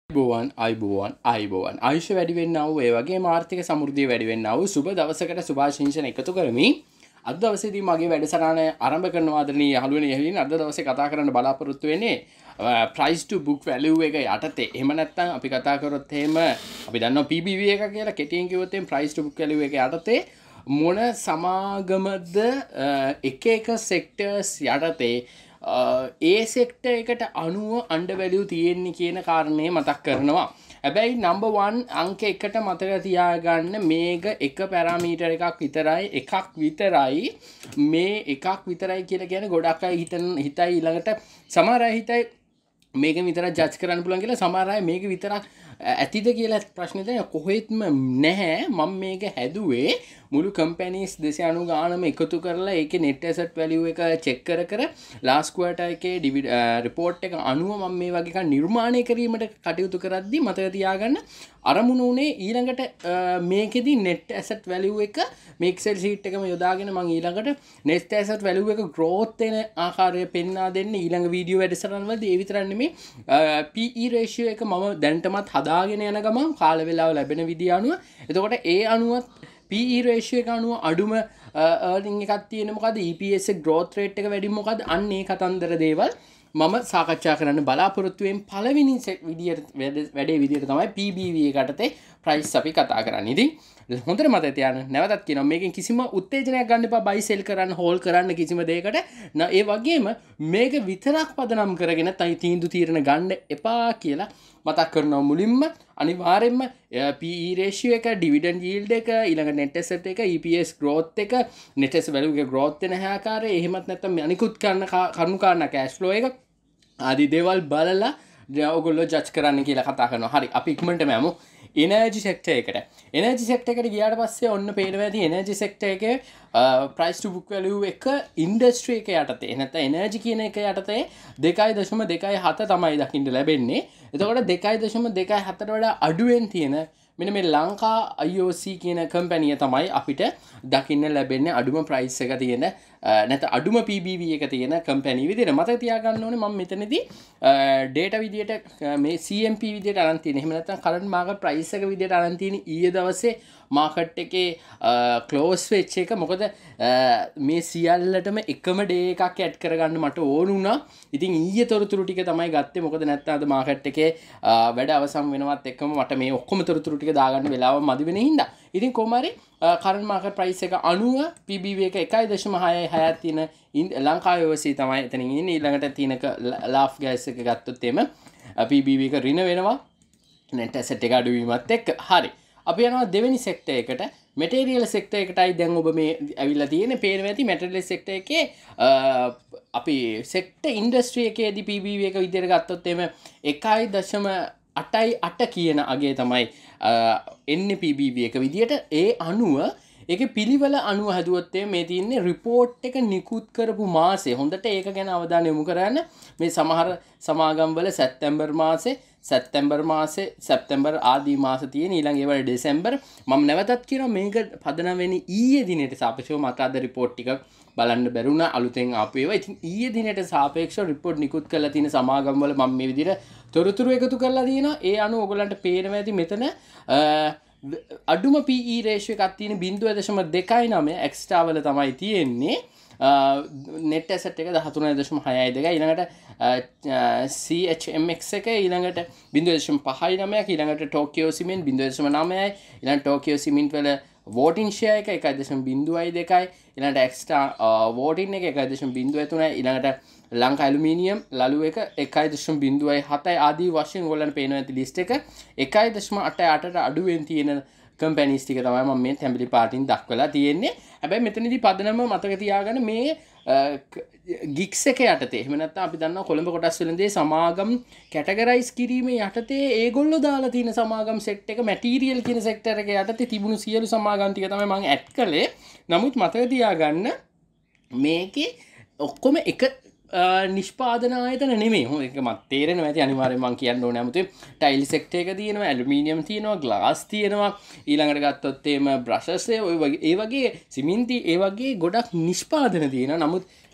අයිබෝවන් ආයුෂ වැඩි වෙන්නා වූ ඒ වගේම ආර්ථික සමෘද්ධිය වැඩි වෙන්නා වූ සුබ දවසකට සුභාශිංසන එකතු කරමින් අද දවසේදී මගේ වැඩසටහන ආරම්භ කරන ආදරණීය යහළුවනේ යහලින් අද දවසේ කතා කරන්න බලාපොරොත්තු වෙන්නේ price to book value එක යටතේ. එහෙම නැත්නම් අපි කතා කරොත් එහෙම අපි දන්නවා PBV එක කියලා කෙටියෙන් කිව්වොත් එහෙම price to book value එක යටතේ මොන සමාගමද එක එක sectors යටතේ ඒ සෙක්ටර් එකට අනුව undervalue තියෙන්නේ කියන කාරණේ මතක් කරනවා. හැබැයි number 1 අංක එකට මතක තියාගන්න මේක එක පැරාමීටර් එකක් විතරයි මේ එකක් විතරයි කියලා කියන්නේ ගොඩක් අය හිතයි ඊළඟට සමහර අය හිතයි මේක විතරක් ජජ් කරන්න පුළුවන් කියලා සමහර අය මේක විතරක් ඇතිද කියලා ප්‍රශ්නේ දැන් කොහෙත්ම නැහැ. මම මේක හැදුවේ මුළු කම්පැනිස් 290 ගානම එකතු කරලා ඒකේ net asset value එක check කර last quarter එකේ report එක අනුව මම මේ වගේ එකක් නිර්මාණය කිරීමට කටයුතු කරද්දී මතක තියාගන්න අරමුණ උනේ ඊළඟට මේකෙදි net asset value එක මේ excel sheet එකම යොදාගෙන මම ඊළඟට net asset value එක growth වෙන ආකාරය පෙන්වා දෙන්න ඊළඟ වීඩියෝ වැඩසටහන වලදී ඒ විතරක් නෙමෙයි PE ratio එක මම දැනටමත් හදාගෙන යන ගමන් කාල වේලාව ලැබෙන විදිය අනුව එතකොට ඒ අනුව PE ratio එක අනුව අඩුම earning එකක් තියෙන මොකද EPS එක growth rate එක වැඩි මොකද අන්න ඒ කතන්දර දේවල් මම සාකච්ඡා කරන්න බලාපොරොත්තු වෙන පළවෙනි වැඩේ විදියට තමයි PBV එකටතේ price අපි කතා කරන්නේ. ඉතින් හොඳට මතක තියාගන්න. නැවතත් කියනවා මේකෙන් කිසිම උත්තේජනයක් ගන්න එපා buy sell කරන්න hold කරන්න කිසිම දෙයකට. ඒ වගේම මේක විතරක් පදනම් කරගෙන තීන්දුව తీරන ගන්න එපා කියලා මතක් කරනවා මුලින්ම. අනිවාර්යෙන්ම PE ratio එක, dividend yield එක, ඊළඟ net asset එක, EPS growth එක, net asset value එක growth වෙන ආකාරය, එහෙමත් නැත්නම් අනිකුත් කරුණු කාරණා cash flow එක ආදී දේවල් බලලා ඔයගොල්ලෝ ජජ් කරන්න කියලා කතා කරනවා. හරි අපි ඉක්මනටම යමු energy sector එකට. energy sector එකට ගියාට පස්සේ ඔන්න පේනවා ඇති energy sector එකේ price to book value එක industry එක යටතේ නැත්නම් energy කියන එක යටතේ 2.27 තමයි දකින්න ලැබෙන්නේ. එතකොට 2.27ට වඩා අඩුවෙන් තියෙන මෙන්න මේ ලංකා IOC කියන කම්පැනිය තමයි අපිට දකින්න ලැබෙන්නේ අඩුම price එක තියෙන නැත්නම් අඩුම PBV එක තියෙන කම්පැනි විදිහට. මතක තියාගන්න ඕනේ මම මෙතනදී data විදිහට මේ CMP විදිහට අරන් තියෙන. එහෙම නැත්නම් current market price එක විදිහට අරන් තියෙන ඊයේ දවසේ market එකේ close වෙච්ච එක. මොකද මේ සියල්ලටම එකම day එකක් add කරගන්න මට ඕන වුණා. ඉතින් ඊයේ තොරතුරු ටික තමයි ගත්තේ. මොකද නැත්නම් අද market එකේ වැඩ අවසන් වෙනවත් එක්කම මට මේ ඔක්කොම තොරතුරු ටික දාගන්න වෙලාව මදි වෙන හින්දා. ඉතින් කොහොම හරි current market price එක 90 PBV එක 1.66 තියෙන ලංකාවේ ඔසේ තමයි එතනින් ඉන්නේ. ඊළඟට තියෙන laugh gas එක ගත්තොත් එම PBV එක ඍණ වෙනවා net asset එක අඩුවීමත් එක්ක. හරි අපි යනවා දෙවෙනි sector එකට. material sector එකටයි දැන් ඔබ මේ ඇවිල්ලා තියෙන්නේ. පේනවා ඇති material sector එකේ අපි sector industry එකේදී PBV එක විදිහට ගත්තොත් එම 1.88 කියන අගේ තමයි එන්නේ PBV එක විදිහට. ඒ අනුව ඒක පිළිවෙල අනුව හැදුවොත් මේ තියෙන්නේ report එක නිකුත් කරපු මාසේ. හොඳට ඒක ගැන අවධානය යොමු කරන්න. මේ සමහර සමාගම් වල සැප්තැම්බර් ආදී මාස තියෙන ඊළඟ ඒවල දෙසැම්බර්. මම නැවතත් කියනවා මේක පදනම් වෙන්නේ ඊයේ දිනේට සාපේක්ෂව මට අද report ටික බලන්න බැරුණා අලුතෙන් ආපු ඒවා. ඉතින් ඊයේ දිනේට සාපේක්ෂව report නිකුත් කරලා තියෙන සමාගම් වල මම මේ විදිහට තොරතුරු එකතු කරලා තියෙනවා. ඒ අනුව ඔයගලන්ට පේනවා ඇති මෙතන අඩුම PE ratio එකක් තියෙන 0.29 extra වල තමයි තියෙන්නේ. net asset එක 13.62 ඊළඟට CHMX එක ඊළඟට 0.59 ඊළඟට Tokyo Cement 0.9යි ඊළඟට Tokyo Cement වල voting share එක 1.02යි ඊළඟට extra voting එක 1.03යි ඊළඟට ලංකා ඇලුමිනියම් ලලු එක 1.07යි ආදී වශයෙන් ඔයගොල්ලන්ට පේනවා ඇති list එක 1.88ට අඩුවෙන් තියෙන කම්පැනිස් ටික තමයි මම මේ තැඹිලි පාටින් දක්වලා තියෙන්නේ. හැබැයි මෙතනදී පදනම මතක තියාගන්න මේ ගික්ස් එක යටතේ එහෙම නැත්නම් අපි දන්නවා කොළඹ කොටස් වෙළඳේ සමාගම් කැටගරයිස් කිරීමේ යටතේ ඒගොල්ලෝ දාලා තියෙන සමාගම් සෙට් එක මැටීරියල් කියන සෙක්ටර් එක යටතේ තිබුණු සියලු සමාගම් ටික තමයි මම ඇඩ් කළේ. නමුත් මතක තියාගන්න මේකේ ඔක්කොම එක නිෂ්පාදන ආයතන නෙමෙයි. හොඳ ඒක මට තේරෙනවා ඇති අනිවාර්යෙන් මම කියන්න ඕනේ. 아무තේ ටයිල් සෙක්ටර් එක තියෙනවා, ඇලුමිනියම් තියෙනවා, ග්ලාස් තියෙනවා. ඊළඟට ගත්තොත් එම බ්‍රෂස් ඒ වගේ සිමෙන්ති ඒ වගේ ගොඩක් නිෂ්පාදන තියෙනවා. නමුත්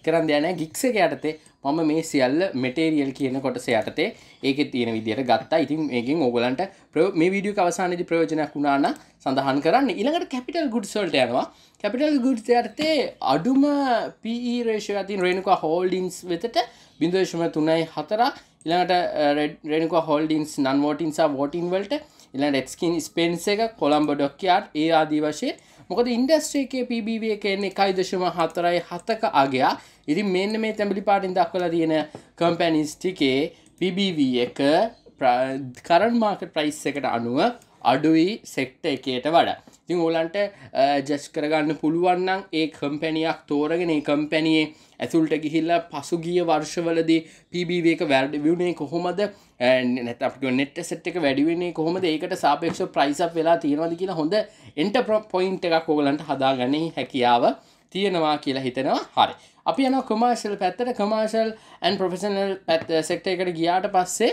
කරන් දෙයක් නැහැ ගික්ස් එක යටතේ මම මේ සියල්ල මෙටීරියල් කියන කොටස යටතේ ඒකේ තියෙන විදියට ගත්තා. ඉතින් මේකෙන් ඕගලන්ට මේ වීඩියෝ එක අවසානයේදී ප්‍රයෝජනයක් වුණා නම් සඳහන් කරන්න. ඊළඟට කැපිටල් ගුඩ්ස් වලට යනවා. කැපිටල් ගුඩ්ස් යටතේ අඩුම PE රේෂියෝ එක තියෙන රේණුකා හෝල්ඩින්ග්ස් වෙතට 0.34 ඊළඟට රේණුකා හෝල්ඩින්ග්ස් නන් වෝටින් සහ වෝටින් වලට ඊළඟට එක්ස්කින් ස්පෙන්ස් එක කොළඹ ඩොක්යාඩ් ඒ ආදී වශයෙන් මොකද ඉන්ඩස්ට්‍රි එකේ PBV එක එන්නේ 1.47ක අගයක්. ඉතින් මෙන්න මේ තැඹිලි පාටින් දක්වලා තියෙන කම්පැනිස් ටිකේ PBV එක කරන්ට් මාකට් ප්‍රයිස් එකට අනුව අඩුයි සෙක්ටර් එකේට වඩා. ඉතින් ඕලන්ට ජස්ට් කරගන්න පුළුවන් නම් ඒ කම්පැනියක් තෝරගෙන ඒ කම්පැනියේ ඇතුළට ගිහිල්ලා පසුගිය වර්ෂවලදී PBV එක වැඩි වුණේ කොහොමද නැත්නම් අපිට net asset එක වැඩි වෙන්නේ කොහොමද ඒකට සාපේක්ෂව price up වෙලා තියෙනවද කියලා හොඳ enter point එකක් ඕගලන්ට හදාගන්න හැකියාව තියෙනවා කියලා හිතනවා. හරි. අපි යනවා commercial පැත්තට. commercial and professional sector එකට ගියාට පස්සේ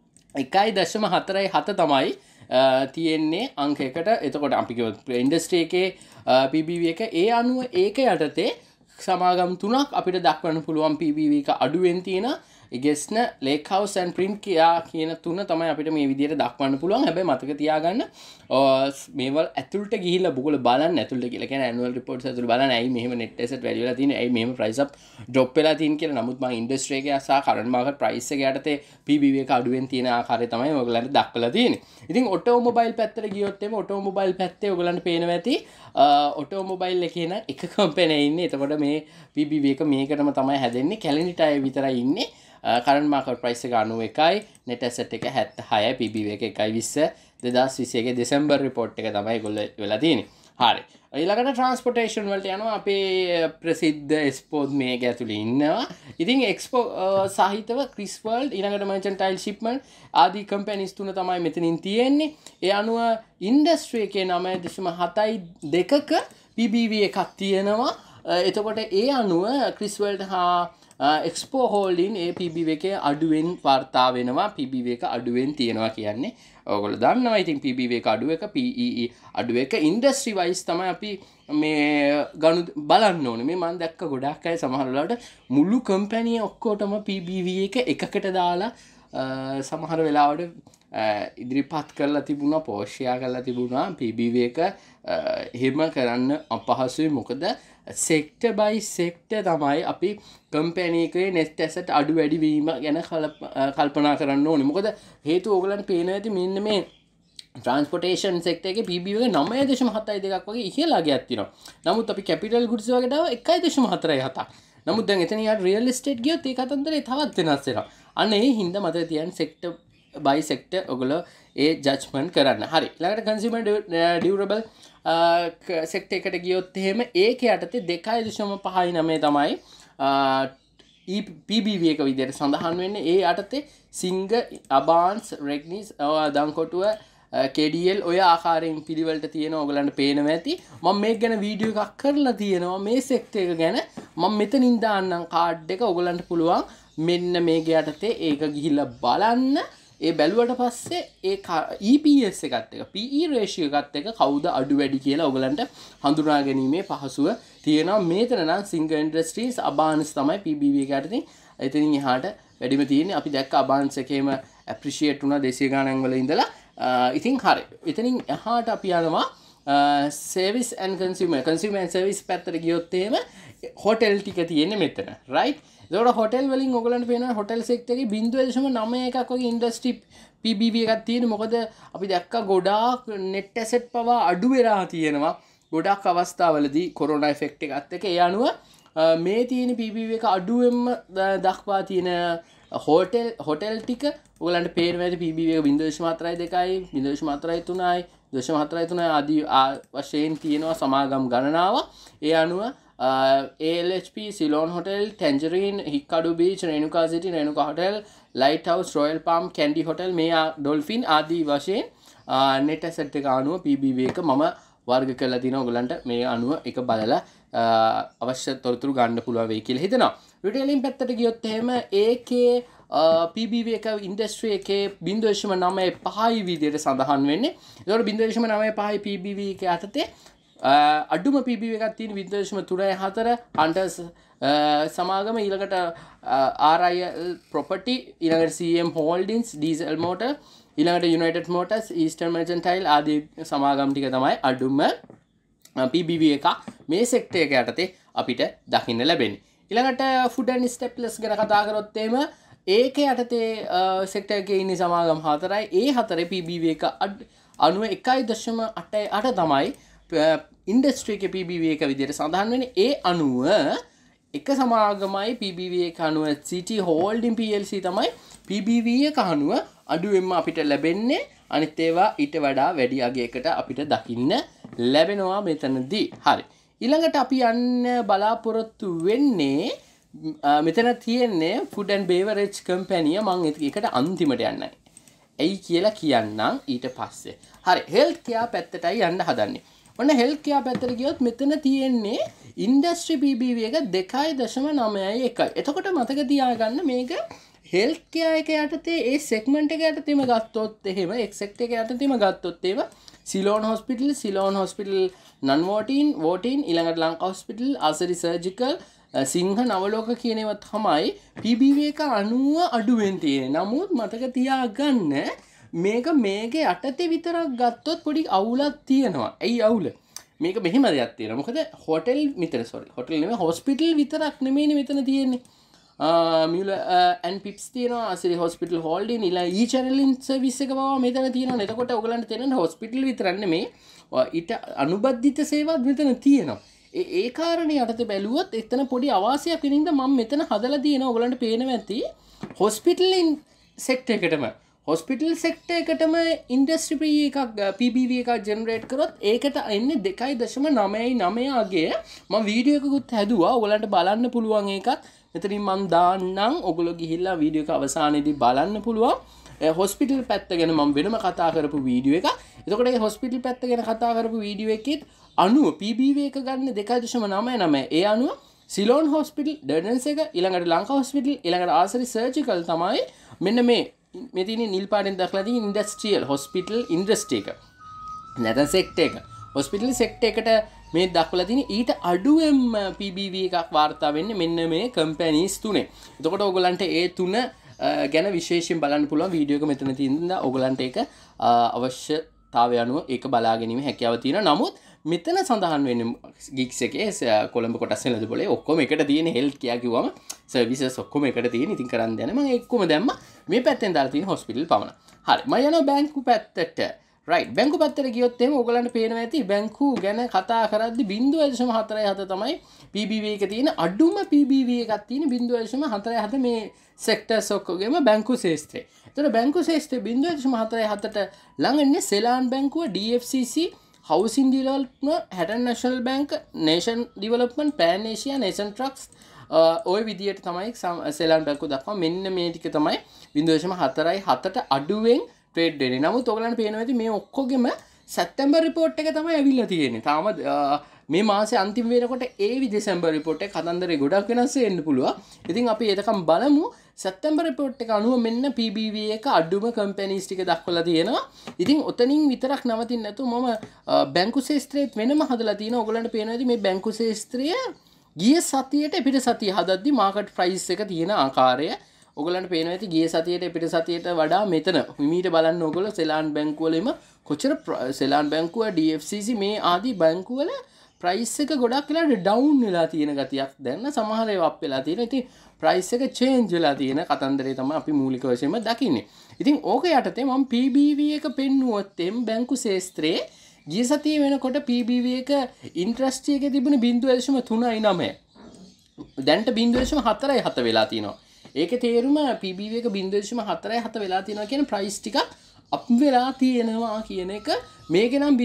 1.47 තමයි තියෙන්නේ අංකයකට. එතකොට අපි කිව්වොත් ඉන්ඩස්ට්‍රි එකේ PBV එක ඒ අනුව ඒක යටතේ සමාගම් තුනක් අපිට දක්වන්න පුළුවන් PBV එක අඩුවෙන් තියෙන ඉගෙස්න ලේක් හවුස් ඇන්ඩ් ප්‍රින්ට් කියන තුන තමයි අපිට මේ විදිහට දක්වන්න පුළුවන්. හැබැයි මතක තියාගන්න මේවල් ඇතුළට ගිහිල්ලා බුගල බලන්න ඇතුළට කියලා කියන්නේ ඇනුවල් රිපෝට්ස් ඇතුළට බලන්න ඇයි මෙහෙම net asset වැඩි වෙලා තියෙන්නේ ඇයි මෙහෙම price up drop වෙලා තියෙන්නේ කියලා. නමුත් මම ඉන්ඩස්ට්‍රි එකේ සහ කරන්ට් මාකට් price එක යටතේ PBV එක අඩුවෙන් තියෙන ආකාරය තමයි ඔයගලන්ට දක්වලා තියෙන්නේ. ඉතින් ඔටෝමොබයිල් පැත්තට ගියොත් එimhe ඔටෝමොබයිල් පැත්තේ ඔයගලන්ට පේනවා ඇති ඔටෝමොබයිල් එකේ නම් එක කම්පැනි ඉන්නේ. එතකොට මේ PBV එක මේකටම තමයි හැදෙන්නේ. කැලණි ටයර් විතරයි ඉන්නේ. කරන්ට් මාකට් ප්‍රයිස් එක 91යි net asset එක 76යි PBV එක 1.20 2021 දෙසැම්බර් රිපෝට් එක තමයි ඒගොල්ලෝ වෙලා තියෙන්නේ. හරි. ඊළඟට ට්‍රාන්ස්පෝර්ටේෂන් වලට යනවා. අපේ ප්‍රසිද්ධ එක්ස්පෝත් මේක ඇතුලේ ඉන්නවා. ඉතින් එක්ස්පෝ සහිතව ක්‍රිස් වර්ල්ඩ් ඊළඟට මර්චන්ටයිල් ෂිප්මන්ට් ආදී කම්පැනිස් තුන තමයි මෙතනින් තියෙන්නේ. ඒ අනුව ඉන්ඩස්ට්‍රි එකේ 9.72ක PBV එකක් තියෙනවා. එතකොට ඒ අනුව ක්‍රිස් වර්ල්ඩ් හා එක්ස්පෝ හෝල්ඩින් ඒ PBV එකේ අඩුවෙන් වාර්තා වෙනවා. PBV එක අඩුවෙන් තියෙනවා කියන්නේ ඔයගොල්ලෝ දන්නවා. ඉතින් PBV එක අඩු එක PEE අඩු එක ඉන්ඩස්ට්‍රි වයිස් තමයි අපි මේ ගණු බලන්න ඕනේ. මේ මම දැක්ක ගොඩක් අය සමහර වෙලාවට මුළු කම්පැනි ඔක්කොටම PBV එක එකකට දාලා සමහර වෙලාවට ඉදිරිපත් කරලා තිබුණා පෝෂ්‍යා කරලා තිබුණා PBV එක එහෙම කරන්න අපහසුයි. මොකද සෙක්ටර් බයි සෙක්ටර් තමයි අපි කම්පැනි එකේ net asset අඩු වැඩි වීම ගැන කල්පනා කරන්න ඕනේ. මොකද හේතුව ඕගලන්ට පේනවා ඇති මෙන්න මේ ට්‍රාන්ස්පෝර්ටේෂන් සෙක්ටර් එකේ PBV එක 9.72ක් වගේ ඉහළා ගියක් තියෙනවා. නමුත් අපි කැපිටල් ගුඩ්ස් වලට ආව 1.47. නමුත් දැන් එතන යාට රියල් එස්ටේට් ගියොත් ඒ කතන්දරේ තවත් වෙනස් වෙනවා. අන්න ඒ හින්දා මතක තියන්න සෙක්ටර් බයි සෙක්ටර් ඔයගොල්ලෝ ඒ ජජ්මන්ට් කරන්න. හරි. ඊළඟට කන්සියුමර් ඩියුරබල් සෙක්ටර් එකට ගියොත් එහෙම ඒක යටතේ 2.59 තමයි PBV එක විදිහට සඳහන් වෙන්නේ. ඒ යටතේ සිංග අබාන්ස් රෙග්නිස් දංකොටුව KDL ඔය ආකාරයෙන් පිළිවෙලට තියෙන ඔයගලන්ට පේනවා ඇති. මම මේක ගැන වීඩියෝ එකක් කරලා තියෙනවා මේ සෙක්ටර් එක ගැන. මම මෙතනින් දාන්නම් කාඩ් එක ඔයගලන්ට පුළුවන් මෙන්න මේක යටතේ ඒක ගිහිල්ලා බලන්න. ඒ බැලුවට පස්සේ ඒ EPS එකත් එක PE ratio එකත් එක කවුද අඩු වැඩි කියලා ඔයගලන්ට හඳුනා ගැනීමේ පහසුව තියෙනවා. මේතන නම් සිංගල් ඉන්ඩස්ට්‍රීස් අබාන්ස් තමයි PBV එක යටතේ එතනින් එහාට වැඩිම තියෙන්නේ. අපි දැක්ක අබාන්ස් එකේම ඇප්‍රීෂিয়েට් වුණා 200 ගණන් වල ඉඳලා. ඉතින් හරි. එතනින් එහාට අපි යනවා service and consumer and service පැත්තට ගියොත් එහෙම හොටෙල් ටික තියෙන්නේ මෙතන. රයිට්. ඒකට හොටෙල් වලින් ඔයගලන්ට පේනවා හොටෙල් සෙක්ටර් එකේ 0.91ක් වගේ ඉන්ඩස්ට්‍රි PBV එකක් තියෙන. මොකද අපි දැක්කා ගොඩාක් net asset පවා අඩු වෙලා තියෙනවා. ගොඩාක් අවස්ථාවලදී කොරෝනා ඉෆෙක්ට් එකත් එක්ක ඒ අනුව මේ තියෙන PBV එක අඩුවෙන්ම දක්වා තියෙන හොටෙල් ටික ඔයගලන්ට පේනවා ඇති PBV එක 0.42යි 0.43යි 0.43 ආදී වශයෙන් තියෙනවා සමාගම් ගණනාව. ඒ අනුව ALHP, Ceylon Hotel, Tangerine, Hikkadu Beach, Renuka City, Renuka Hotel, Lighthouse, Royal Palm, Candy Hotel, මේ Dolphin ආදී වශයෙන් net asset එක අනුව PBV එක මම වර්ග කරලා තිනවා. ඔයගලන්ට මේ අනුව එක බලලා අවශ්‍ය තොරතුරු ගන්න පුළුවන් වෙයි කියලා හිතනවා. රිටේලින් පැත්තට ගියොත් එහෙම ඒකේ PBV එක ඉන්ඩස්ට්‍රි එකේ 0.95යි විදිහට සඳහන් වෙන්නේ. ඒතකොට 0.95යි PBV එක යටතේ අඩුම PBV එකක් තියෙන 0.34 Hunters සමාගම ඊළඟට RIL property ඊළඟට CM Holdings diesel motor ඊළඟට United Motors Eastern Mercantile ආදී සමාගම් ටික තමයි අඩුම PBV එක මේ සෙක්ටර් එක යටතේ අපිට දකින්න ලැබෙන්නේ. ඊළඟට food and staples ගැන කතා කරොත් එහෙම ඒක යටතේ සෙක්ටර් එකේ ඉන්න සමාගම් හතරයි. ඒ හතරේ PBV එක 91.88 තමයි ඉන්ඩස්ට්‍රි එකේ PBV එක විදිහට සඳහන් වෙන්නේ. ඒ අනුව එක සමාගමයි PBV එක අනුව City Holding PLC තමයි PBV එක අනුව අඩුවෙන්ම අපිට ලැබෙන්නේ. අනිත් ඒවා ඊට වඩා වැඩි අගයකට අපිට දකින්න ලැබෙනවා මෙතනදී. හරි. ඊළඟට අපි යන්න බලාපොරොත්තු වෙන්නේ මෙතන තියෙන්නේ food and beverage company මම ඒකට අන්තිමට යන්නයි. ඇයි කියලා කියන්නම් ඊට පස්සේ. හරි health care පැත්තටයි යන්න හදන්නේ. ඔන්න health care පැත්තට ගියොත් මෙතන තියෙන්නේ industry PBV එක 2.91. එතකොට මතක තියාගන්න මේක health care එක යටතේ ඒ segment එක යටතේම ගත්තොත් එහෙම එක් sector එක යටතේම ගත්තොත් එහෙම Ceylon Hospital non-voting ඊළඟට ලංකා hospital ආසරි surgical සිංහ නවලෝක කියන ඒවා තමයි PBV එක 90 අඩුවෙන් තියෙන්නේ. නමුත් මතක තියාගන්න මේක යටතේ විතරක් ගත්තොත් පොඩි අවුලක් තියෙනවා. ඇයි අවුල? මේක මෙහෙම දෙයක් තියෙනවා. මොකද හොටෙල් නෙමෙයි හොස්පිටල් විතරක් නෙමෙයිනේ මෙතන තියෙන්නේ. Mueller and Pips තියෙනවා ආසිරි hospital holding ඊ channel service එක පවා මෙතන තියෙනවා. එතකොට ඔයගලන්ට තේරෙන hospital විතරක් නෙමෙයි ඊට අනුබද්ධිත සේවාත් මෙතන තියෙනවා. ඒ කාරණේ යටතේ බැලුවොත් එතන පොඩි අවාසියක් වෙන හින්දා මම මෙතන හදලා තියෙනවා. ඔයගලන්ට පේනවා ඇති hospital sector එකටම hospital sector එකටම industry එකක් PBV එකක් generate කරොත් ඒකට එන්නේ 2.99 අගය. මම වීඩියෝ එකකුත් හැදුවා. ඔයගලන්ට බලන්න පුළුවන් ඒකත්. මෙතනින් මම දාන්නම්. ඔයගොල්ලෝ ගිහිල්ලා වීඩියෝ එක අවසානයේදී බලන්න පුළුවන්. hospital පැත්ත ගැන මම වෙනම කතා කරපු වීඩියෝ එක. එතකොට ඒ hospital පැත්ත ගැන කතා කරපු වීඩියෝ එකෙත් අනුව PBV එක ගන්න 2.99. ඒ අනුව Ceylon Hospital Durdans එක ඊළඟට ලංකා hospital ඊළඟට ආසරි surgical තමයි මෙන්න මේ තියෙන නිල් පාටෙන් දක්වලා තියෙන industrial hospital industry එක. නැත්නම් sector එක. hospital sector එකට මේ දක්වලා තියෙන ඊට අඩුවෙන් PBV එකක් වාර්තා වෙන්නේ මෙන්න මේ companies තුනේ. එතකොට ඔයගලන්ට ඒ තුන ගැන විශේෂයෙන් බලන්න පුළුවන් වීඩියෝ එක මෙතන තියෙනවා. ඔයගලන්ට ඒක අවශ්‍යතාවය අනුව ඒක බලා ගැනීම හැකියාව තියෙනවා. නමුත් මෙතන සඳහන් වෙන්නේ gigs එකේ කොළඹ කොටස් වෙනද බලේ ඔක්කොම එකට තියෙන health care කිව්වම services ඔක්කොම එකට තියෙන. ඉතින් කරන් දෙන්නේ මම එක්කම දැම්ම මේ පැත්තෙන් දාලා තියෙන hospital පමණ. හරි. මම යනවා බැංකු පැත්තට. right බැංකු පැත්තට ගියොත් එහෙම ඔයගලන්ට පේනවා ඇති බැංකු ගැන කතා කරද්දි 0.47 තමයි PBV එක තියෙන අඩුම PBV එකක් තියෙන 0.47 මේ sectors ඔක්කොගෙම බැංකු ශේෂ්ත්‍රය. එතකොට බැංකු ශේෂ්ත්‍රය 0.47ට ළඟ ඉන්නේ Seylan බැංකුව DFCC Housing Development Hatton National Bank Nation Development Pan Asia Nation Trucks ඔය විදියට තමයි සෙලාන් බැංකුව දක්වා මෙන්න මේ ටික තමයි 0.47ට අඩුවෙන් ට්‍රේඩ් වෙන්නේ. නමුත් ඔයගලන්ට පේනවා ඇති මේ ඔක්කොගෙම සැප්තැම්බර් රිපෝට් එක තමයි ඇවිල්ලා තියෙන්නේ. තාම මේ මාසේ අන්තිම වෙනකොට ඒවි දෙසැම්බර් රිපෝට් එක කතන්දරේ ගොඩක් වෙනස් වෙන්න පුළුවන්. ඉතින් අපි එතකම් බලමු සැප්තැම්බර් රිපෝට් එක අනුව මෙන්න PBV එක අඩුම කම්පැනිස් ටික දක්වලා තියෙනවා. ඉතින් ඔතනින් විතරක් නවතින්න නැතුව මම බැංකු ශාස්ත්‍රයේත් වෙනම හදලා තියෙනවා. ඔයගලන්ට පේනවා ඇති මේ බැංකු ශාස්ත්‍රය ගිය සතියේට පිට සතිය හදද්දි මාකට් ප්‍රයිස් එක තියෙන ආකාරය ඔයගලන්ට පේනවා ඇති ගිය සතියේට පිට සතියේට වඩා මෙතන හිමීට බලන්න ඔයගොල්ලෝ සෙලාන් බැංකුව වලම කොච්චර සෙලාන් බැංකුව DFCC මේ ආදී බැංකුව වල ප්‍රයිස් එක ගොඩක් වෙලාට ඩවුන් වෙලා තියෙන ගතියක් දැන් සමහර ඒවා අප් වෙලා තියෙනවා. ඉතින් ප්‍රයිස් එක චේන්ජ් වෙලා තියෙන කතන්දරේ තමයි අපි මූලික වශයෙන්ම දකින්නේ. ඉතින් ඕක යටතේ මම PBV එක පෙන්නුවොත් එම් බැංකු ශාස්ත්‍රයේ ගිය සතියේ වෙනකොට PBV එක ඉන්ට්‍රස්ට් එකේ තිබුණේ 0.39. දැන්ට 0.47 වෙලා තියෙනවා. ඒකේ තේරුම PBV එක 0.47 වෙලා තියෙනවා කියන ප්‍රයිස් ටික අප් වෙලා තියෙනවා කියන එක. මේකේ නම්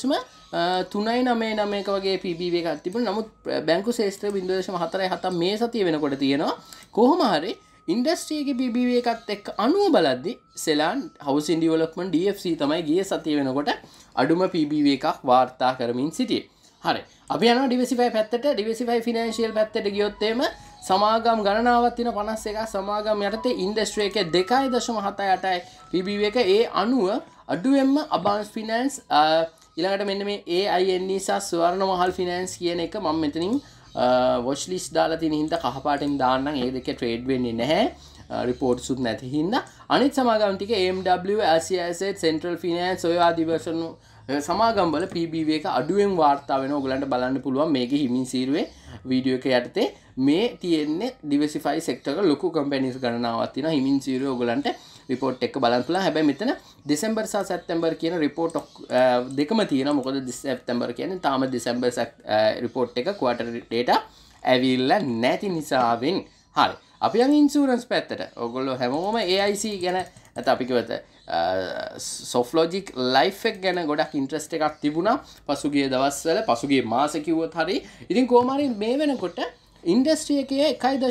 0.399 වගේ PBV එකක් තිබුණා. නමුත් බැංකු ශාස්ත්‍රයේ 0.47 මේ සතිය වෙනකොට තියෙනවා. කොහොම හරි ඉන්ඩස්ට්‍රි එකේ PBV එකත් එක්ක අනුව බලද්දි සෙලාන් හවුසින් ඩෙවලොප්මන්ට් DFC තමයි ගිය සතිය වෙනකොට අඩුම PBV එකක් වාර්තා කරමින් සිටියේ. හරි. අපි යනවා diversify පැත්තට. diversify financial පැත්තට ගියොත් එහෙම සමාගම් ගණනාවක් තියෙන 51ක් සමාගම් යටතේ ඉන්ඩස්ට්‍රි එකේ 2.78යි PBV එක. ඒ අනුව අඩුවෙන්ම අබාන්ස් ෆිනෑන්ස් ඊළඟට මෙන්න මේ AINE සහ ස්වර්ණ මහල් ෆිනෑන්ස් කියන එක මම මෙතනින් වොච් ලිස්ට් දාලා තියෙන හින්දා කහපාටින් දාන්නම් ඒ දෙකේ ට්‍රේඩ් වෙන්නේ නැහැ රිපෝට්ස් උත් නැති හින්දා අනිත් සමාගම් ටික AMW Asia Asset Central Finance ඔය ආදී version සමාගම් වල PBV එක අඩුවෙන් වාර්තා වෙනවා ඔයගලන්ට බලන්න පුළුවන් මේකේ හිමින් සීරුවේ වීඩියෝ එක යටතේ මේ තියෙන්නේ diversify sector එක ලොකු companies ගණනාවක් තියෙනවා හිමින් සීරුවේ ඔයගලන්ට report එක බලන්න පුළුවන් හැබැයි මෙතන දෙසැම්බර් සහ සැප්තැම්බර් කියන report දෙකම තියෙනවා මොකද සැප්තැම්බර් කියන්නේ තාම දෙසැම්බර් report එක quarterly data ඇවිල්ලා නැති නිසාවෙන් හරි අපි යන් ඉන්ෂුරන්ස් පැත්තට ඔයගොල්ලෝ හැමෝම AIC ගැන නැත්නම් අපි කිව්වද Softlogic life එක ගැන ගොඩක් ඉන්ට්‍රස්ට් එකක් තිබුණා පසුගිය දවස්වල පසුගිය මාසෙ කිව්වොත් හරි ඉතින් කොහොම හරි මේ වෙනකොට ඉන්ඩස්ට්‍රි එකේ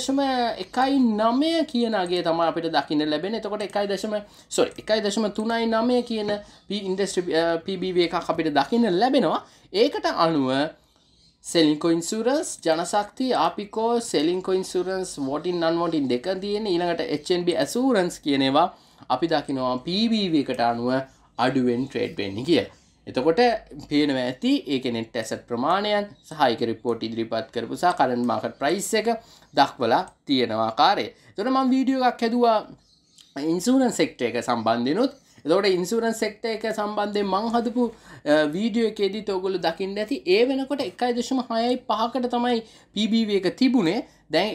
1.19 කියන අගය තමයි අපිට දකින්න ලැබෙන්නේ. එතකොට 1.39 කියන ඉන්ඩස්ට්‍රි PBV එකක් අපිට දකින්න ලැබෙනවා. ඒකට අනුව Selinco Insurance, ජනශක්ති, ආපිකෝ, Selinco Insurance, voting non-voting දෙක තියෙන ඊළඟට HNB Assurance කියන ඒවා අපි දකිනවා PBV එකට අනුව අඩුවෙන් ට්‍රේඩ් වෙන්නේ කියලා. එතකොට පේනවා ඇති ඒකේ net asset ප්‍රමාණයන් සහ ඒක report ඉදිරිපත් කරපු සහ current market price එක දක්වලා තියෙන ආකාරය. එතකොට මම වීඩියෝ එකක් හැදුවා insurance sector එක සම්බන්ධිනුත්. එතකොට insurance sector එක සම්බන්ධයෙන් මම හදපු වීඩියෝ එකේදීත් ඔයගොල්ලෝ දකින්න ඇති ඒ වෙනකොට 1.65කට තමයි PBV එක තිබුණේ. දැන්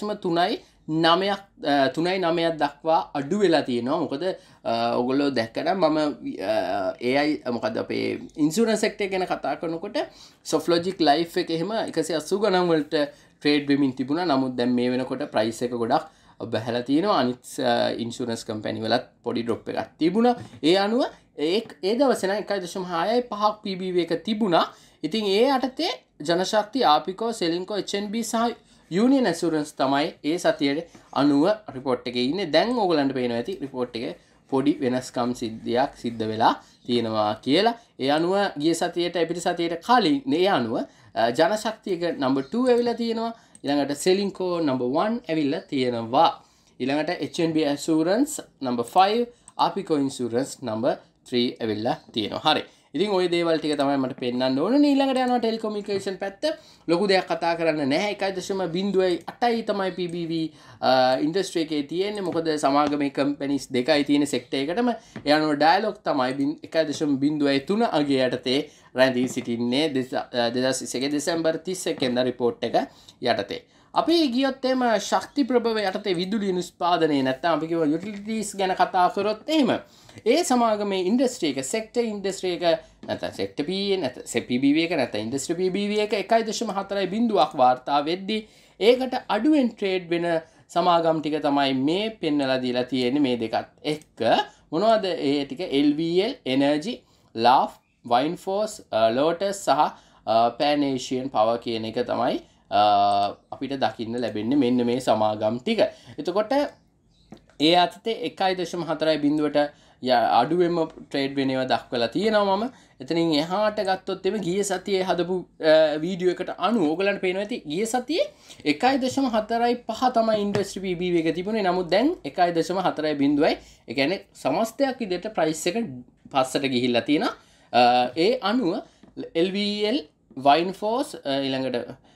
1.39ක් දක්වා අඩු වෙලා තියෙනවා. මොකද ඔයගොල්ලෝ දැක්කනම් මම AI මොකද අපේ ඉන්ෂුරන්ස් සෙක්ටර් ගැන කතා කරනකොට Softlogic life එක එහෙම 180 ගණන් වලට ට්‍රේඩ් වෙමින් තිබුණා. නමුත් දැන් මේ වෙනකොට ප්‍රයිස් එක ගොඩක් බහැලා තියෙනවා. අනිත් ඉන්ෂුරන්ස් කම්පැනි වලත් පොඩි ඩ්‍රොප් එකක් තිබුණා. ඒ අනුව ඒ දවසේ නම් 1.65ක් PBV එක තිබුණා. ඉතින් ඒ යටතේ ජනශක්ති ආපිකෝ Selinco HNB සහ Union Assurance තමයි ඒ සතියේ අනුව report එකේ ඉන්නේ. දැන් ඕගලන්ට පේනවා ඇති report එකේ පොඩි වෙනස්කම් සිද්ධ වෙලා තියෙනවා කියලා. ඒ අනුව ගිය සතියේට එපිට සතියේට කලින් ඒ අනුව ජනශක්තියක number 2 ඇවිල්ලා තියෙනවා. ඊළඟට Selinco number 1 ඇවිල්ලා තියෙනවා. ඊළඟට HNB Assurance number 5, Apico Insurance number 3 ඇවිල්ලා තියෙනවා. හරි. ඉතින් ওই දේවල් ටික තමයි මට පෙන්නන්න ඕනේ. ඊළඟට යනවා ටෙලිකොමියුනිකේෂන් පැත්ත. ලොකු දෙයක් කතා කරන්න නැහැ. 1.08යි තමයි PBV ඉන්ඩස්ට්‍රි එකේ තියෙන්නේ. මොකද සමාගමේ කම්පැනිස් දෙකයි තියෙන සෙක්ටර් එකටම. ඒ අනුව ඩයලොග් තමයි 1.03 අගය යටතේ රැඳී සිටින්නේ 2021 දෙසැම්බර් 31 වෙනිදා report එක යටතේ. අපි ගියොත් එම ශක්ති ප්‍රභව යටතේ විදුලි නිෂ්පාදනය නැත්නම් අපි කියව යුටිලිටිස් ගැන කතා කරොත් එහෙම ඒ සමාගමේ ඉන්ඩස්ට්‍රි එක සෙක්ටර් ඉන්ඩස්ට්‍රි එක නැත්නම් සෙක්ටර් PE නැත්නම් PBV එක නැත්නම් ඉන්ඩස්ට්‍රි PBV එක 1.4 වාර්තා වෙද්දී ඒකට අඩුවෙන් ට්‍රේඩ් වෙන සමාගම් ටික තමයි මේ පෙන්වලා දීලා තියෙන්නේ මේ දෙකත් එක්ක මොනවද ඒ ටික LVL Energy Laugh Wineforce Lotus සහ Pan Asian Power කියන එක තමයි අපිට දකින්න ලැබෙන්නේ මෙන්න මේ සමාගම් ටික. එතකොට ඒ අතේ 1.4 බිඳුවට අඩුවෙන්ම ට්‍රේඩ් වෙනවා දක්වලා තියෙනවා මම. එතනින් එහාට ගත්තොත් එimhe ගිය සතියේ හදපු වීඩියෝ එකට අනුව ඕගලන්ට පේනවා ඇති ගිය සතියේ 1.45 තමයි ඉන්ඩස්ට්‍රි PBV එක තිබුණේ. නමුත් දැන් 1.4 බිඳුවයි. ඒ කියන්නේ සමස්තයක් විදිහට ප්‍රයිස් එක පස්සට ගිහිල්ලා තියෙනවා. ඒ අනුව LVL Wineforce ඊළඟට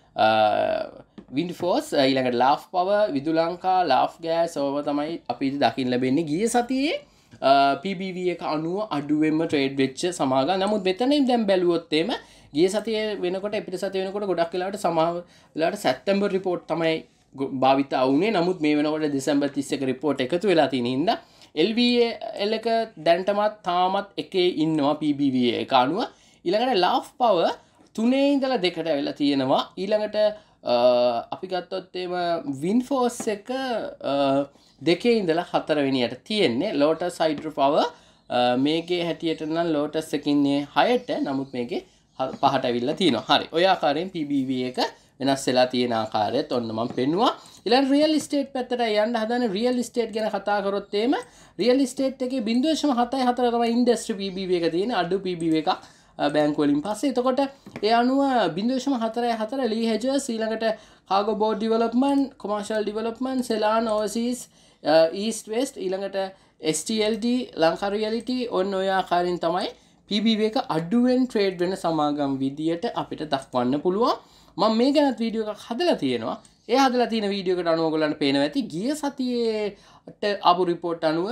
Windforce ඊළඟට Laugh Power විදුලංකා Laugh Gas ඕව තමයි අපි දකින්න ලැබෙන්නේ ගිය සතියේ PBV එක අනුව අඩුවෙන්ම ට්‍රේඩ් වෙච්ච සමාගම්. නමුත් මෙතනින් දැන් බැලුවොත් එimhe ගිය සතියේ වෙනකොට එපිට සතිය වෙනකොට ගොඩක් වෙලාවට සමහර වෙලාවට සැප්තැම්බර් report තමයි භාවිත වුනේ. නමුත් මේ වෙනකොට දෙසැම්බර් 31 report එකතු වෙලා තියෙන හින්දා LVL එක දැන්ටමත් තාමත් එකේ ඉන්නවා PBV එක අනුව. ඊළඟට Laugh Power 3 ඉඳලා 2ට ඇවිල්ලා තියෙනවා. ඊළඟට අපි ගත්තොත් එම Windforce එක 2 ඉඳලා 4 වෙනියට තියෙන්නේ. Lotus Hydro Power මේකේ හැටියට නම් Lotus එකකින්නේ 6ට නමුත් මේකේ 5ට ඇවිල්ලා තියෙනවා. හරි. ඔය ආකාරයෙන් PBV එක වෙනස් වෙලා තියෙන ආකාරයත් ඔන්න මම පෙන්නුවා. ඊළඟ රියල් ඉස්ටේට් පැත්තට යන්න හදන රියල් ඉස්ටේට් ගැන කතා කරොත් එimhe රියල් ඉස්ටේට් එකේ 0.74 තමයි ඉන්ඩස්ට්‍රි PBV එක තියෙන අඩු PBV එකක්. බැංකු වලින් පස්සේ එතකොට ඒ අනුව 0.44 ලී හෙජර්ස් ඊළඟට කාගෝ boat development commercial development Seylan overseas east west ඊළඟට STLD ලංකා රියැලිටි ඔන්න ඔය ආකාරයෙන් තමයි PBV එක අඩුවෙන් ට්‍රේඩ් වෙන සමාගම් විදියට අපිට දක්වන්න පුළුවන්. මම මේ ගැනත් වීඩියෝ එකක් හදලා තියෙනවා. ඒ හදලා තියෙන වීඩියෝ එකට අනුව ඔයගොල්ලන්ට පේනවා ඇති ගිය සතියේට ආපු report අනුව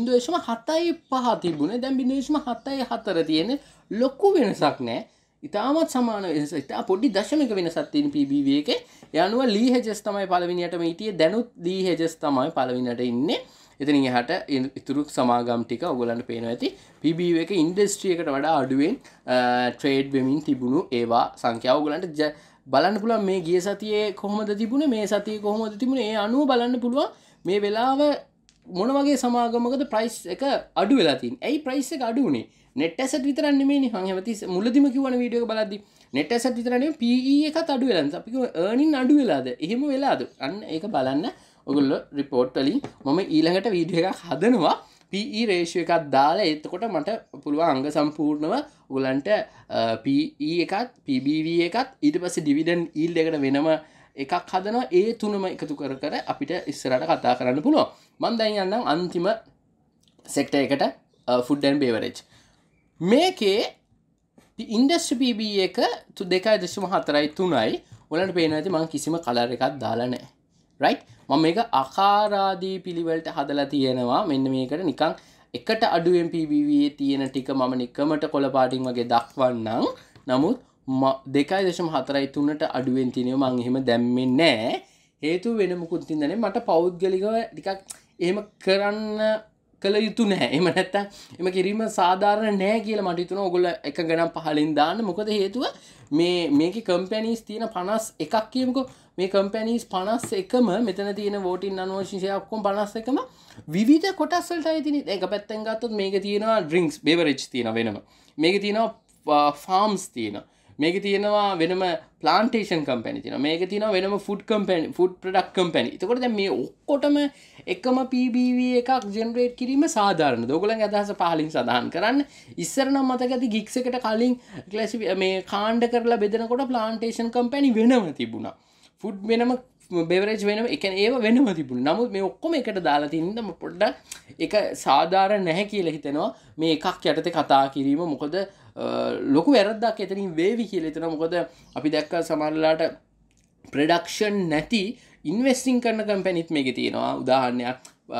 0.75 තිබුණේ. දැන් 0.74 තියෙන ලොකු වෙනසක් නැහැ. ඉතාමත් සමාන වෙනස. ඉතා පොඩි දශමික වෙනසක් තියෙන PBV එකේ. ඒ අනුව lee hedges තමයි පළවෙනියටම හිටියේ. දැනුත් lee hedges තමයි පළවෙනියට ඉන්නේ. එතනින් එහාට ඉතුරු සමාගම් ටික ඔයගොල්ලන්ට පේනවා ඇති. PBV එක ඉන්ඩස්ට්‍රි එකට වඩා අඩුවෙන් ට්‍රේඩ් වෙමින් තිබුණු ඒවා සංඛ්‍යාව ඔයගොල්ලන්ට බලන්න පුළුවන්. මේ ගිය සතියේ කොහොමද තිබුණේ, මේ සතියේ කොහොමද තිබුණේ, ඒ අනුව බලන්න පුළුවන් මේ වෙලාව මොන වගේ සමාගමකද ප්‍රයිස් එක අඩු වෙලා තියෙන්නේ. ඇයි ප්‍රයිස් එක අඩු වුනේ? net asset විතරක් නෙමෙයිනේ. මම හැමතිස්සෙ මුලදිම කිව්වනේ වීඩියෝ එක බලද්දි net asset විතර නෙමෙයි PE එකත් අඩු වෙලා නැහැ. අපි කිව්ව earning අඩු වෙලාද? එහෙම වෙලාද? අන්න ඒක බලන්න ඔයගොල්ලෝ report වලින් මම ඊළඟට වීඩියෝ එකක් හදනවා. PE ratio එකක් දාලා එතකොට මට පුළුවන් අංග සම්පූර්ණව ඔයගලන්ට PE එකත් PBV එකත් ඊට පස්සේ dividend yield එකට වෙනම එකක් හදනවා. ඒ තුනම එකතු කර කර අපිට ඉස්සරහට කතා කරන්න පුළුවන්. මම දැන් යන්නම් අන්තිම sector එකට food and beverage. මේකේ ඉන්ඩස්ට්‍රි PB එක 2.4යි 3යි ඔයාලට පේනවා ඇති මම කිසිම කලර් එකක් දාලා නැහැ. right? මම මේක ආකාරාදී පිළිවෙලට හදලා තියෙනවා. මෙන්න මේකට නිකන් එකට අඩුවෙන් PBV තියෙන ටික මම නිකමට කොළ පාටින් වගේ දක්වන්නම්. නමුත් 2.4යි 3ට අඩුවෙන් තියෙනවා මම එහෙම දැම්මේ නැහැ. හේතුව වෙන මුකුත් තින්දනේ මට පෞද්ගලිකව ටිකක් එහෙම කරන්න කළ යුතු නැහැ. එහෙම නැත්තම් එම කිරීම සාධාරණ නැහැ කියලා මට හිතුණා. ඔයගොල්ලෝ එක ගණන් පහලින් දාන්න. මොකද හේතුව මේකේ කම්පැනිස් තියෙන 51ක් කියමුකෝ. මේ කම්පැනිස් 51ම මෙතන තියෙන voting non-voting share ඔක්කොම 51ම විවිධ කොටස් වලට අයිතිනේ. ඒක පැත්තෙන් ගත්තොත් මේකේ තියෙනවා drinks beverage තියෙනවා වෙනම. මේකේ තියෙනවා farms තියෙනවා. මේකේ තියෙනවා වෙනම plantation company තියෙනවා. මේකේ තියෙනවා වෙනම food company, food product company. එතකොට දැන් මේ ඔක්කොටම එකම PBV එකක් generate කිරීම සාධාරණද? ඔයගොල්ලන්ගේ අදහස පහලින් සඳහන් කරන්න. ඉස්සර නම් මතක ඇති gigs එකට කලින් මේ කාණ්ඩ කරලා බෙදනකොට plantation company වෙනම තිබුණා. food වෙනම beverage වෙනම ඒ කියන්නේ ඒව වෙනම තිබුණා. නමුත් මේ ඔක්කොම එකට දාලා තින්න පොඩ්ඩක් ඒක සාධාරණ නැහැ කියලා හිතෙනවා. මේ එකක් යටතේ කතා කිරීම මොකද ලොකු වැරද්දක් එතනින් වේවි කියලා හිතනවා. මොකද අපි දැක්කා සමහරලාට ප්‍රොඩක්ෂන් නැති ඉන්වෙස්ටිං කරන කම්පැනිත් මේකේ තියෙනවා. උදාහරණයක්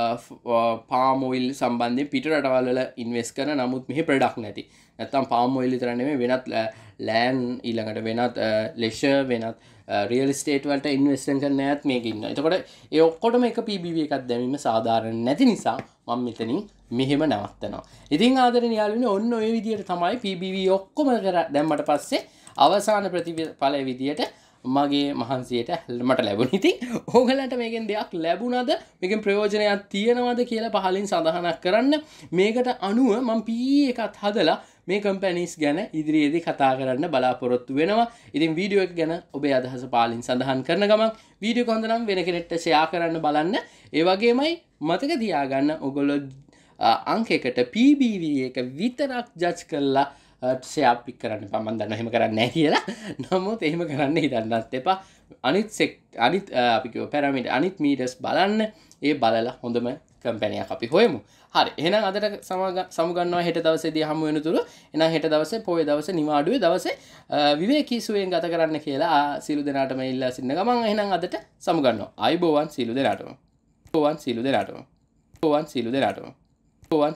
palm oil සම්බන්ධයෙන් පිට රටවල් වල ඉන්වෙස්ට් කරන නමුත් මෙහි ප්‍රොඩක්ට් නැති. නැත්තම් palm oil විතර නෙමෙයි වෙනත් land ඊළඟට වෙනත් leisure වෙනත් real estate වලට ඉන්වෙස්ට් කරන අයත් මේක ඉන්නවා. එතකොට ඒ ඔක්කොටම එක PBV එකක් දැමීම සාධාරණ නැති නිසා මම මෙතනින් මෙහෙම නවත්තනවා. ඉතින් ආදරණීය යාළුවනේ ඔන්න ඔය විදිහට තමයි PBV ඔක්කොම දැම්මට පස්සේ අවසාන ප්‍රතිඵලය විදිහට මගේ මහන්සියට මට ලැබුණා. ඉතින් ඕගලන්ට මේකෙන් දෙයක් ලැබුණාද? මේකෙන් ප්‍රයෝජනයක් තියෙනවද කියලා පහලින් සඳහනක් කරන්න. මේකට අනුව මම PE එකත් හදලා මේ කම්පැනිස් ගැන ඉදිරියේදී කතා කරන්න බලාපොරොත්තු වෙනවා. ඉතින් වීඩියෝ එක ගැන ඔබේ අදහස පහලින් සඳහන් කරන ගමන් වීඩියෝ එක හොඳ නම් වෙන කෙනෙක්ට ෂෙයා කරන්න බලන්න. ඒ වගේමයි මතක තියාගන්න ඔයගොල්ලෝ අංකයකට PBV එක විතරක් ජජ් කරලා ෂෙයා පික් කරන්න එපා. මම දන්නවා එහෙම කරන්නේ නැහැ කියලා. නමුත් එහෙම කරන්න හිතන්නත් එපා. අනිත් අපි කියව පැරමීටර් අනිත් මීටර්ස් බලන්න. ඒ බලලා හොඳම කම්පැනියක් අපි හොයමු. හරි. එහෙනම් අදට සමුගන්නවා හෙට දවසේදී හමු වෙනතුරු. එහෙනම් හෙට දවසේ පොයේ දවසේ නිවාඩුවේ දවසේ විවේකී සුවයෙන් ගත කරන්න කියලා සීල දෙනාටම ඉල්ලා සිටින ගමන් එහෙනම් අදට සමුගන්නවා. ආයුබෝවන් සීල දෙනාටම.